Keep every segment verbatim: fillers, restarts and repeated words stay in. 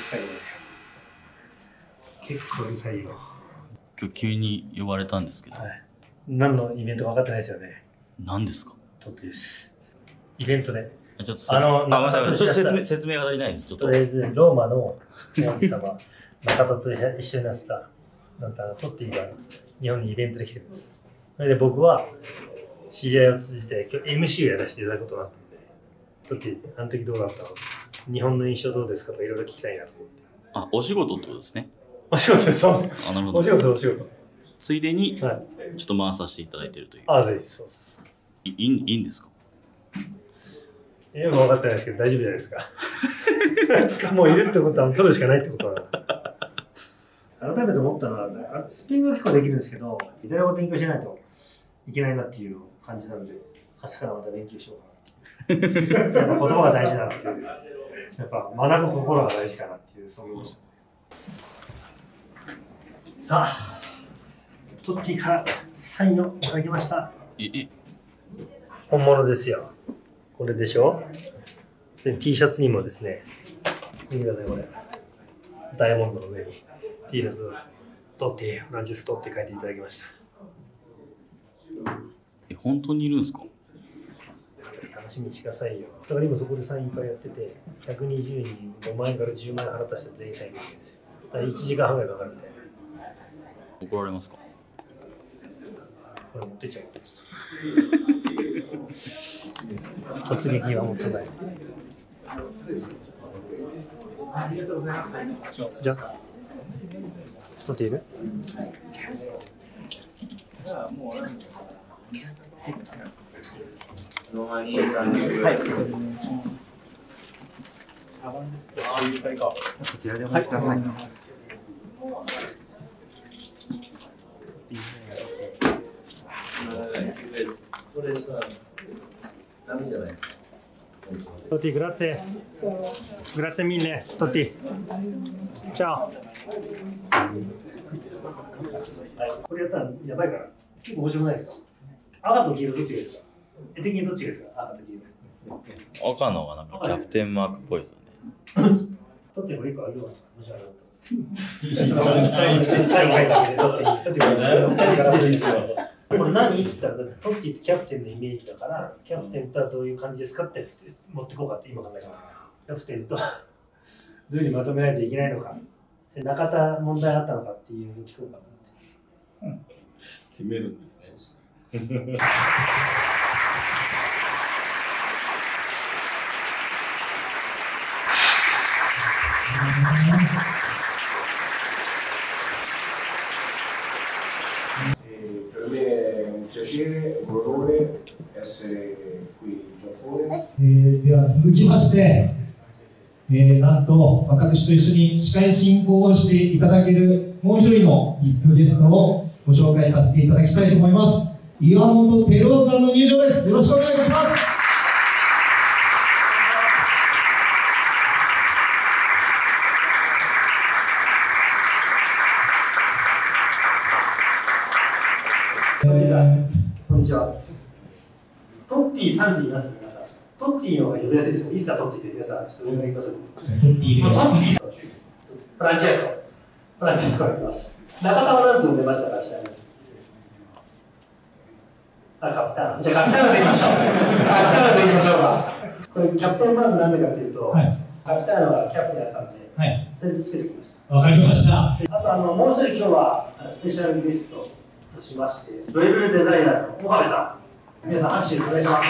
さいね。結構うるさいよ。 今日急に呼ばれたんですけど、はい、 何のイベントか分かってないですよね。 何ですか？ トッティです。イベントで。 ちょっとあの、あ、ごめんなさい、ちょっと説明、説明が足りないです。ちょっと。 とりあえず、ローマの王子様、中田と一緒になってた、なんかトッティが日本にイベントで来てるんです。それで僕は、知り合いを通じて、今日 エムシー をやらせていただくことになったんで、トッティ、あの時どうだったの？日本の印象どうですかとかいろいろ聞きたいなと思って。 あ、お仕事ってことですね。 お仕事です、そうです。あ、なるほど。お仕事、お仕事。 ついでに、ちょっと回させていただいているという。 あ、ぜひ、そうです。 いいいいんですか？ よく分かってないですけど、大丈夫じゃないですか。もういるってことは、取るしかないってことは。改めて思ったのは、スペイン語は結構できるんですけど、イタリア語を勉強しないといけないなっていう感じなので、朝からまた勉強しようかなっていう。やっぱ言葉が大事だなっていう。やっぱ学ぶ心が大事かなっていう、そう思いました。さあ、トッティからサインをいただきました。本物ですよ。これでしょ。で T シャツにもですね、見てください、これ。ダイヤモンドの上に T シャツ、トッティ、フランチストって書いていただきました。 え、本当にいるんですか？ 楽しみにしてくださいよ。だから今そこでサイン会やってて、ひゃくにじゅうにんごまん円からじゅうまん円払った人全員サインできるんですよ。だからいちじかんはんぐらいかかるみたいな。 怒られますか？ これ持ってっちゃう突撃はもうただい。ありがとうございます。じゃあ、取っている？じゃあもう。ロマニスタンです。はい。ああ、いっぱいか。こちらでお待ちください。これさ、ダメじゃないですか。トッティ、グラッツェ。グラッツェミーレ、トッティ。チャオ。これやったらやばいから、結構面白くないですか？赤と黄色どっちがいいですか？絵的にどっちがいいですか？赤と黄色。赤の方がなんかキャプテンマークっぽいですよね。 トッティもいっこあげようかな。面白いなと。最後に書いただけでトッティ、トッティもふたりからいいですよ。これ何って言ったら、トッティってキャプテンのイメージだから、キャプテンとはどういう感じですかって持ってこうかって今考えた。キャプテンとどういうふうにまとめないといけないのか、中田問題あったのかっていうふうに聞こうかなって。 攻めるんですね。 Per me è un piacere, un onore essere qui in Giappone. えー、では続きまして、えー、なんと私と一緒に司会進行をしていただけるもう一人のビップゲストをご紹介させていただきたいと思います。岩本照夫さんの入場です。よろしくお願いいたします。 こんにちは。トッティさんって言います皆さん。トッティの方が呼びやすいですよ。いつかトッティって皆さん、ちょっと上から言いますよ。トッティ。フランチェスコ。フランチェスコがいます。中田は何と呼んでましたか、ちなみに。あ、カピターナ。じゃあカピターナでいきましょう。カピターナでいきましょうか。これキャプテンマークなんでかっていうと、はい、カピターナはキャプテンやさんで、はい、それでつけてきました。 わかりました。 あとあのもう一人今日はスペシャルゲストとしまして、ドリブルデザイナーの岡部さん。皆さん拍手お願いします。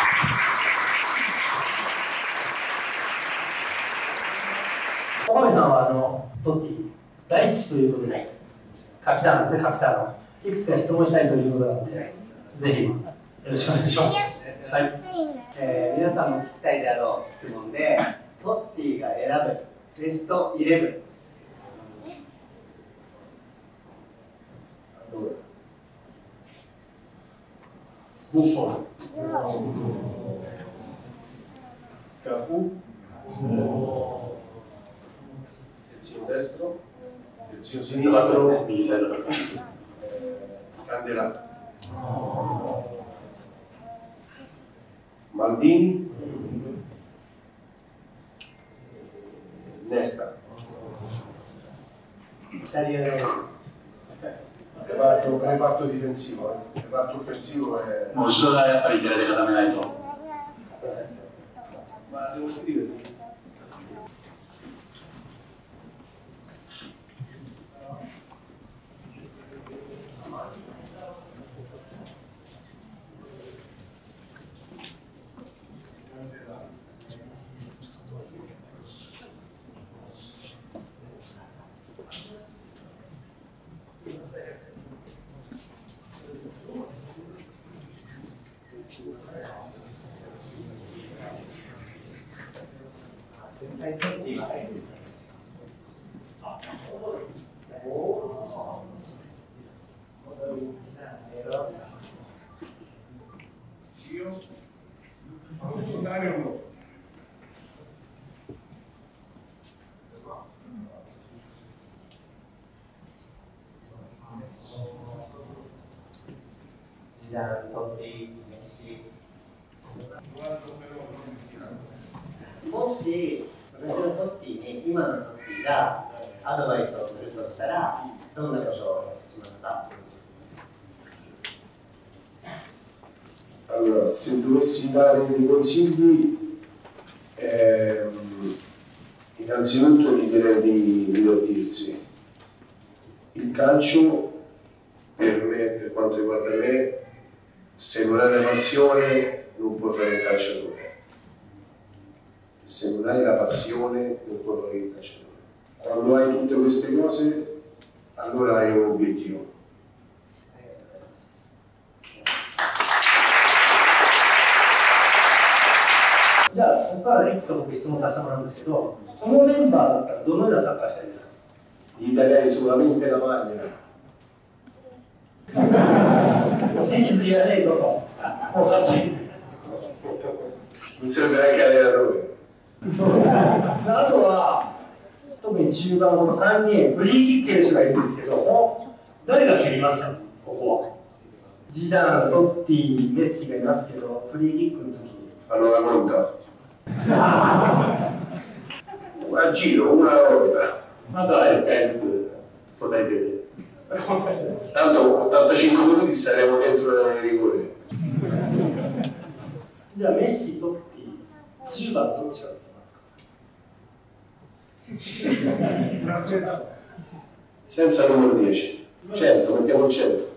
岡部さんはあのトッティ大好きということで、カピターナですね、カピターナ。いくつか質問したいということなので、ぜひよろしくお願いします。はい。 えー、皆さんも聞きたいであろう質問で、トッティが選ぶベストイレブン。 Buffon, Cafu, terzino destro, terzino sinistro, Candela, Maldini, Nesta. Reparto, reparto difensivo, eh. Reparto offensivo è... もう後ろがやっぱり寺で固めないと。 Ma devo scrivere. Io posso stare o no? 時短取っていいし、もし私のトッティに今のトッティがアドバイスをするとしたらどんなことをしますか？ Allora, se dovessi dare dei consigli, ehm, innanzitutto gli direi di divertirsi. Il calcio, per me, per quanto riguarda me, se non hai la passione non puoi fare il calciatore. Se non hai la passione non puoi fare il calciatore. Quando hai tutte queste cose, allora hai un obiettivo. じゃあ、ここからいくつか僕質問させてもらうんですけど、このメンバーだったらどのようなサッカーしたいですか？ Gli italiani solamente la maglia. 戦術いらないぞと、こう感じ。 Non serve neanche allenatore. あとは、特に中盤のさんにん、フリーキック蹴る人がいるんですけど、誰が蹴りますか、ここは。ジダン、トッティ、メッシがいますけど、フリーキックの時に。 Allora monta. A giro, una volta. Ma dai, penso, potrei sedere. Tanto ottantacinque minuti saremo dentro il rigore. じゃあ、メッシ、トッティ、じゅうばんどっちがつけますか？ Senza numero dieci. cento, mettiamo il cento.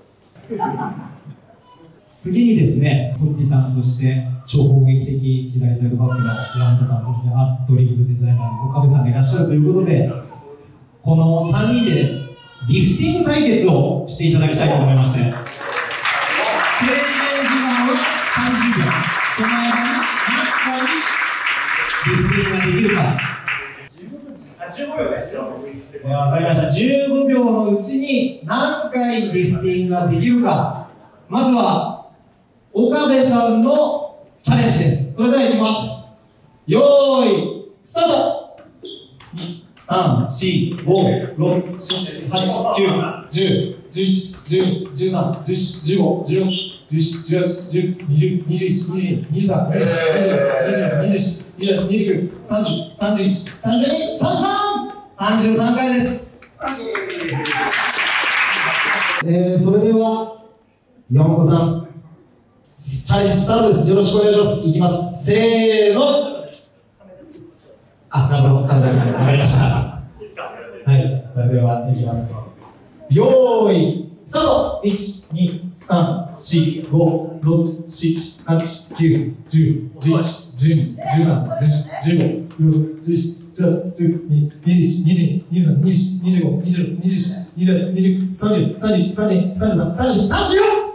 次にですね、トッティさん、そして超攻撃的左サイドバックの山本さん、そしてアドリブルデザイナーの岡部さんがいらっしゃるということで、このさんにんでリフティング対決をしていただきたいと思いまして、制限時間はさんじゅうびょう、その間に何回リフティングができるか。 じゅうごびょうね。 わかりました。じゅうごびょうのうちに何回リフティングができるか。まずは岡部さんのチャレンジです。それではいきます。よーい、スタート。に、さん、よん、ご、ろく、なな、はち、きゅう、じゅう、じゅういち、じゅうに、じゅうさん、じゅうよん、じゅうご、じゅうろく、じゅうなな、じゅうはち、じゅうきゅう、にじゅう、にじゅういち、にじゅうに、にじゅうさん、にじゅうよん、にじゅうご、にじゅうろく、にじゅうなな、にじゅうはち、にじゅうきゅう、にじゅうさんじゅう、さんじゅういち、さんじゅうに、さんじゅうさん、さんじゅうさんかいです。えー、それでは山本さん、チャレンジスタートです。よろしくお願いします。いきます。せーの。あ、なるほど。体がわかりました。はい。それでは、いきます。よーい、スタート。いち、に、さん、よん、ご、ろく、なな、はち、きゅう、じゅう、じゅういち、じゅうに、じゅうさん、じゅうよん、じゅうご、じゅうろく、じゅうなな、じゅうはち、じゅうきゅう、にじゅういち、にじゅうに、にじゅうさん、にじゅうよん、にじゅうご、にじゅうろく、にじゅうなな、にじゅうはち、にじゅうきゅう、さんじゅう、さんじゅういち、さんじゅうに、さんじゅうさん、さんじゅうよん、さんじゅうよん。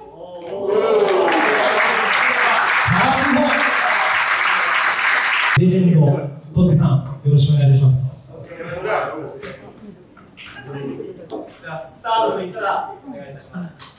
レジェンドトッティさん、よろしくお願いいたします。じゃあスタートと言ったらお願いいたします。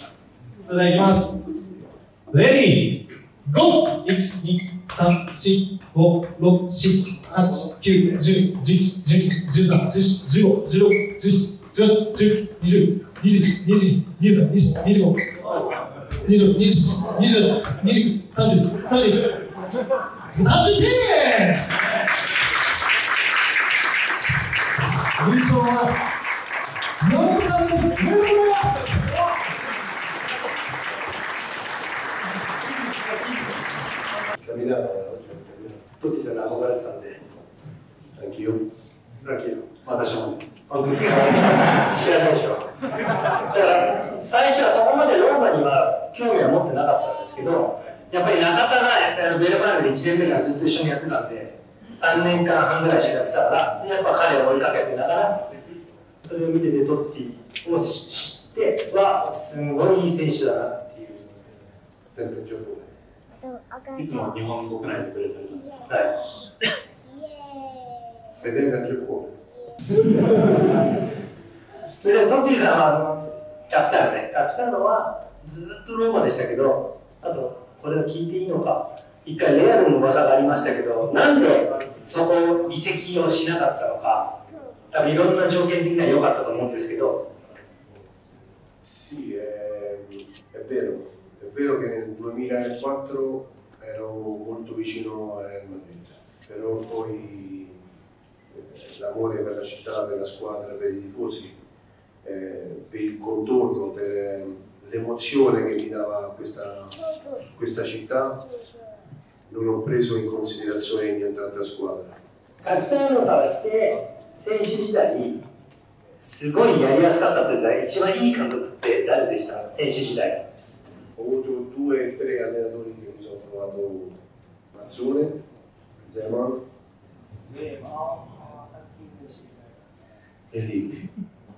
それではいきます。レディーゴー。いち、に、さん、よん、ご、ろく、なな、はち、きゅう、じゅう、じゅういち、じゅうに、じゅうさん、じゅうよん、じゅうご、じゅうろく、じゅうなな、じゅうはち、じゅうきゅう、にじゅう、にじゅういち、にじゅうに、にじゅうさん、にじゅうよん、にじゅうご、にじゅうろく、にじゅうなな、にじゅうはち、にじゅうきゅう、さんじゅう、さんじゅういち、さんじゅういち。優勝は山本さんです。おめでとうございます。 トッティさんに憧れてたんで。 Anch'io. 私もです。本当ですか？知らないでしょ。だから最初はそこまでローマには興味は持ってなかったんですけど、やっぱり中田があのベルバーグでいちねんめからずっと一緒にやってたんで、さんねんかんはんぐらい一緒にやってたから、やっぱ彼を追いかけてながら、それを見ててトッティを知っては、すごいいい選手だなっていう。 Sempre in gioco. いつも日本国内でプレーされたんですか？ はい。 Fedele al Giappone. それでトッティさんはあのキャプターね、キャプターのはずっとローマでしたけど、あとこれを聞いていいのか、一回レアルの噂がありましたけど、なんでそこ移籍をしなかったのか、多分いろんな条件的には良かったと思うんですけど。 Sì, è, è vero, è vero che nel duemilaquattro ero molto vicino a Real Madrid, però poi eh, l'amore per la città, per la squadra, per i tifosi, eh, per il contorno, per eh, l'emozione che mi dava questa, questa città, non ho preso in considerazione nient'altra squadra. キャプテンからして選手時代にすごいやりやすかったというか、一番いい監督って誰でした？選手時代。 Ho avuto due o tre allenatori che mi sono trovato: Mazzone, Zeman e Lì.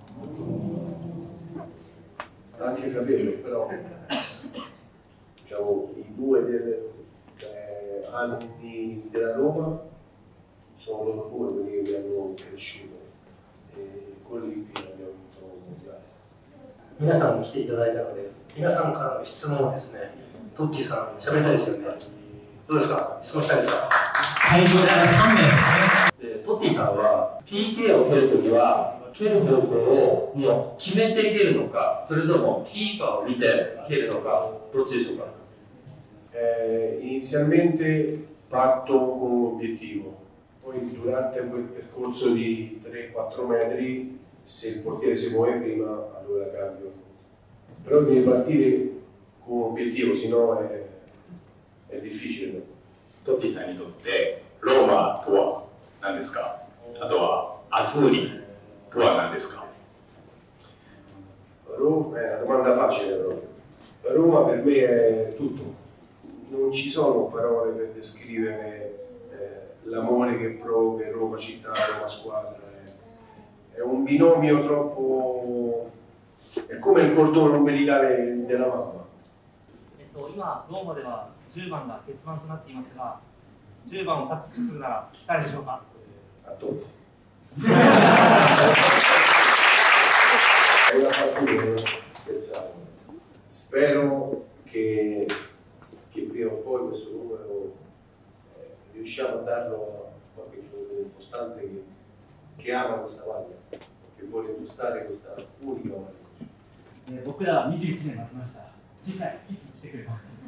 Anche Capello, però diciamo i due delle, eh, anni della Roma sono loro due quelli che mi hanno cresciuto e con Lì abbiamo vinto un mondiale. 皆さんに来ていただいたので、皆さんからの質問をですね、トッティさん、喋りたいですよね。どうですか？質問したいですか？ 会場からさんめいですね。 でトッティさんは ピーケー を蹴るときは、蹴る方向をもう決めて蹴るのか、それともキーパーを見て蹴るのか、どっちでしょうか？ Eh, inizialmente parto con un obiettivo, poi durante quel percorso di tre quattro metri, se il portiere si muove prima, allora cambio. Però devi partire con un obiettivo, sennò è, è difficile. トッティさんにとってローマとは何ですか？あとはアズーリとは何ですか？ Roma è una domanda facile proprio. Roma per me è tutto. Non ci sono parole per descrivere eh, l'amore che provo per Roma città, Roma squadra. È, è un binomio troppo. È come il cordone umbilicale della mamma. えっと、今、ローマではじゅうばんが欠番となっていますが、じゅうばんをタッチするなら誰でしょうか？ A tutti. È una partita, non scherzare. Spero che, che prima o poi questo numero eh, riusciamo a darlo a qualche giocatore importante che, che ama questa maglia, che vuole gustare questa unica maglia. 僕らはにじゅういちねん待ちました。次回いつ来てくれますか？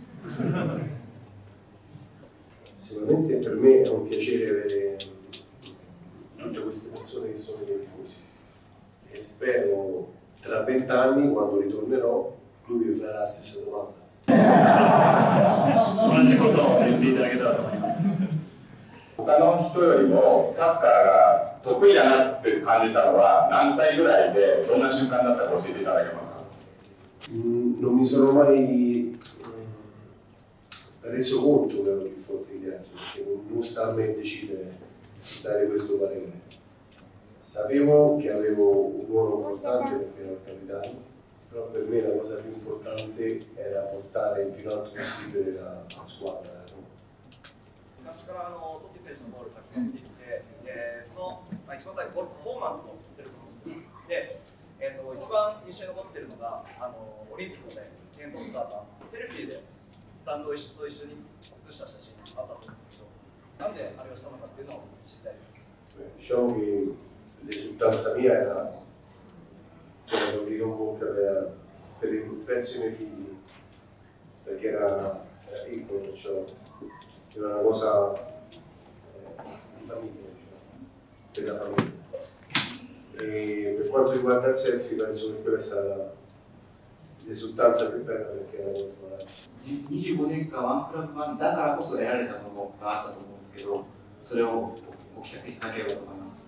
Sicuramente per me è un piacere avere tutte queste persone che sono i miei tifosi e spero tra vent'anni, quando ritornerò, lui mi farà la stessa domanda. 同じことを言っていただけたらと思います。 他の人よりもサッカーが得意だなって感じたのは何歳ぐらいでどんな瞬間だったか教えていただけますか？ Mm, non mi sono mai mm, reso conto che ero più forte di altri, perché non, non sta a me decidere dare questo parere. Sapevo che avevo un ruolo importante perché ero il capitano, però per me la cosa più importante era portare il più alto possibile la, la squadra. No? 昔からあのトッティ選手のゴールたくさん見てきて、えー、その、まあ、一番最後ゴールパフォーマンスをすると思うんです。で、えー、と一番印象に残っているのがあのオリンピックでケント・ッカーがセルフィーでスタンドと一緒に写した写真があったと思うんですけど、なんであれをしたのかっていうのを知りたいです。 Diciamo che l'esultanza mia era quella che mi con bocca per, per il prezzo ai miei figli, perché era, era piccolo, perciò era una cosa eh, di famiglia, diciamo, per la famiglia. E per per quanto riguarda il selfie penso che quella è stata l'esultanza più bella perché era molto bravo. にじゅうごねんかんワンクラブ版だからこそ得られたものがあったと思うんですけど、それをお聞かせいただければと思います。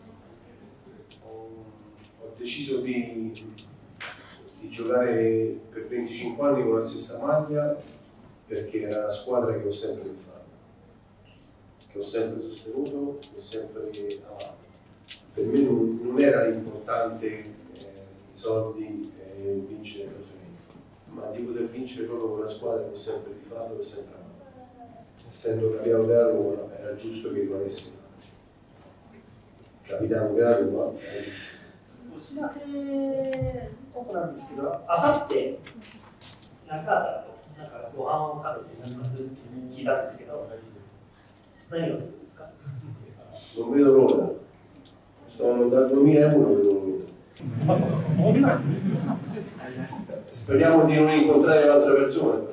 Ho deciso di, di giocare per venticinque anni con la stessa maglia perché era la squadra che ho sempre tifato, che ho sempre sostenuto, che ho sempre amato. Per me non, non era importante eh, i soldi e vincere il trofei, ma di poter vincere proprio con la squadra che ho sempre tifato e ho sempre amato. Essendo capitano della Roma era giusto che rimanessi capitano della Roma, era giusto. お知らせっぽくなるんですけど、あさって中畑となんかご飯を食べてなんかするって聞いたんですけど、何をするんですか？ Non vedo l'ora. Sono dal duemilauno che non lo vedo. Speriamo di non incontrare l'altra persona.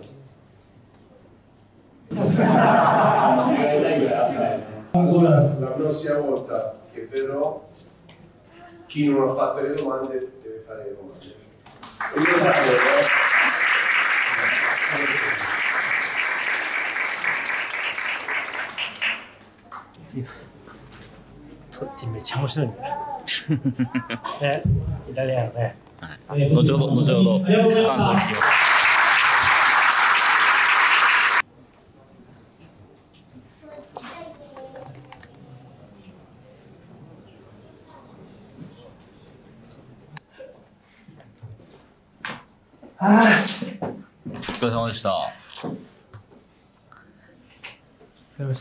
La prossima volta che verrò, chi non ha fatto le domande deve fare le domande. E io vado, eh? トッティめっちゃ面白いんだよ。ね、イタリアのね。 後ほど、後ほど、 ありがとうございました。 感想を聞きます。お疲れ様でした。 疲れました。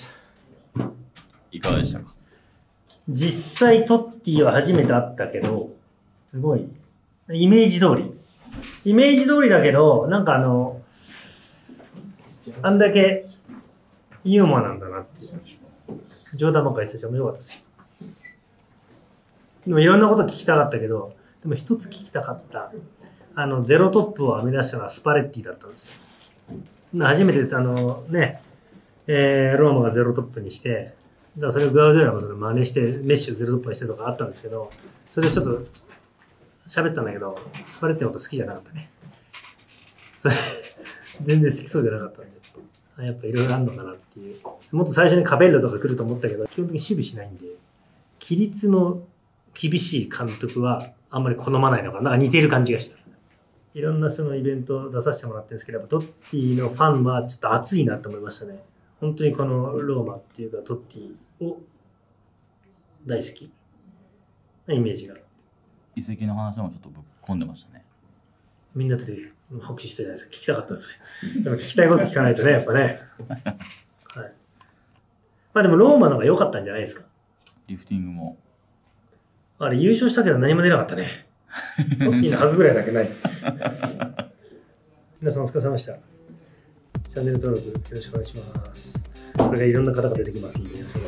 いかがでしたか？ 実際トッティは初めて会ったけど、すごい、イメージ通り。イメージ通りだけど、なんかあの、あんだけユーモアなんだなっていう。冗談ばっかり言ってたし面白かったですよ。でもいろんなこと聞きたかったけど、でも一つ聞きたかった。あの、ゼロトップを編み出したのはスパレッティだったんですよ。初めてあのね、えー、ローマがゼロトップにして、だからそれをグアウディオラもそれ真似してメッシュゼロトップにしてとかあったんですけど、それをちょっと喋ったんだけど、スパレッティのこと好きじゃなかったね。それ全然好きそうじゃなかったんで、やっぱいろいろあるのかなっていう。もっと最初にカベッロとか来ると思ったけど、基本的に守備しないんで、規律の厳しい監督はあんまり好まないのかな、なんか似ている感じがした。いろんな人のイベント出させてもらってるんですけど、トッティのファンはちょっと熱いなと思いましたね。本当にこのローマっていうかトッティを大好きなイメージが。 移籍の話もちょっとぶっ込んでましたね。 みんなで拍手してるじゃないですか。聞きたかったですね。でも聞きたいこと聞かないとね、やっぱね。はい。まあでもローマの方が良かったんじゃないですか。 リフティングも。 あれ優勝したけど何も出なかったね。トッティのハグぐらいだけない。皆さんお疲れ様でした。チャンネル登録よろしくお願いします。これがいろんな方が出てきますんで。